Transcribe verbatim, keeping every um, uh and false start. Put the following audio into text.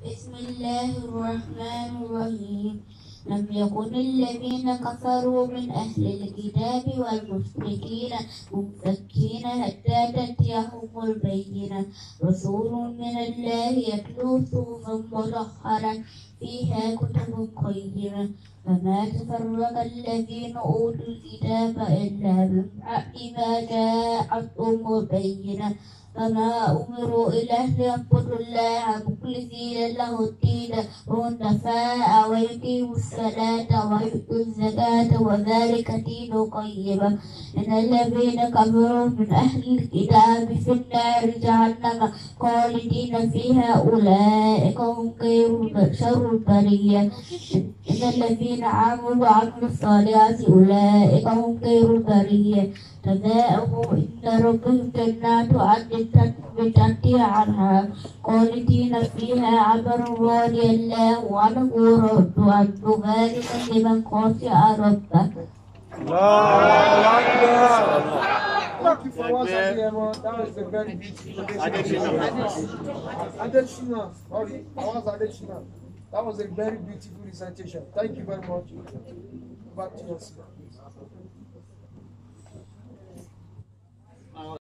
بسم الله الرحمن الرحيم. لم يكن الذين كفروا من أهل الكتاب والمشركين منفكين حتى تأتيهم البينة رسول من الله يتلو صحفا مطهرة فيها كتب قيمة فما تفرق الذين أوتوا الكتاب إلا من بعد ما جاءتهم البينة فما أمروا إلا ليعبدوا الله مخلصين له الدين حنفاء ويقيموا الصلاة ويؤتوا الزكاة وذلك دين قيما إن الذين كفروا من أهل الكتاب في النار جهنم خالدين فيها أولئك هم خير شر البرية إن الذين آمنوا وعملوا الصالحات أولئك هم خير البرية جزاؤهم عند ربهم جنات عدن تجري عنها خالدين فيها عبر رضي الله عنه ورضوا عنه ذلك لمن خشي ربه. Thank you for once again, that was a very beautiful Additional, sorry, that was additional. That was a very beautiful recitation. Thank you very much. Back to your seat.